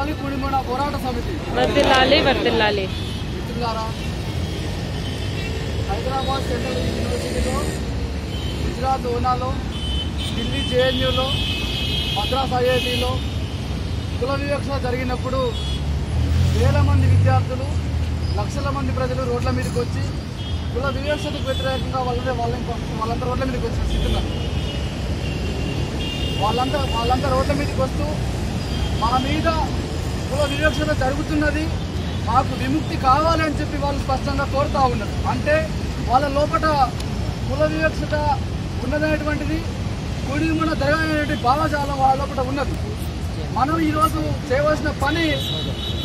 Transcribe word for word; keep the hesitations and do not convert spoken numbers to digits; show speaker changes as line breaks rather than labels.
వర్ధిల్లాలి కుడిమన పోరాట సమితి
వర్ధిల్లాలి వర్ధిల్లాలి.
మిత్రులారా, హైదరాబాద్ సెంట్రల్ యూనివర్సిటీలో, గుజరాత్ ఓనాలో, ఢిల్లీ జేఎన్యూలో, మద్రాస్ ఐఐటీలో కుల వివక్ష జరిగినప్పుడు వేల మంది విద్యార్థులు, లక్షల మంది ప్రజలు రోడ్ల మీదకి వచ్చి కుల వివక్షతకు వ్యతిరేకంగా వాళ్ళంతా వాళ్ళ వాళ్ళంతా రోడ్ల మీదకి వచ్చిన స్థితిలో వాళ్ళంతా వాళ్ళంతా రోడ్ల మీదకి వస్తూ మా మీద కుల వివక్షత జరుగుతున్నది, మాకు విముక్తి కావాలని చెప్పి వాళ్ళు స్పష్టంగా కోరుతూ ఉన్నారు. అంటే వాళ్ళ లోపల కుల వివక్షత ఉన్నదనేటువంటిది కుడి మన జరగనేటువంటి భావజాలం వాళ్ళ లోపల ఉన్నది. మనం ఈరోజు చేయవలసిన పని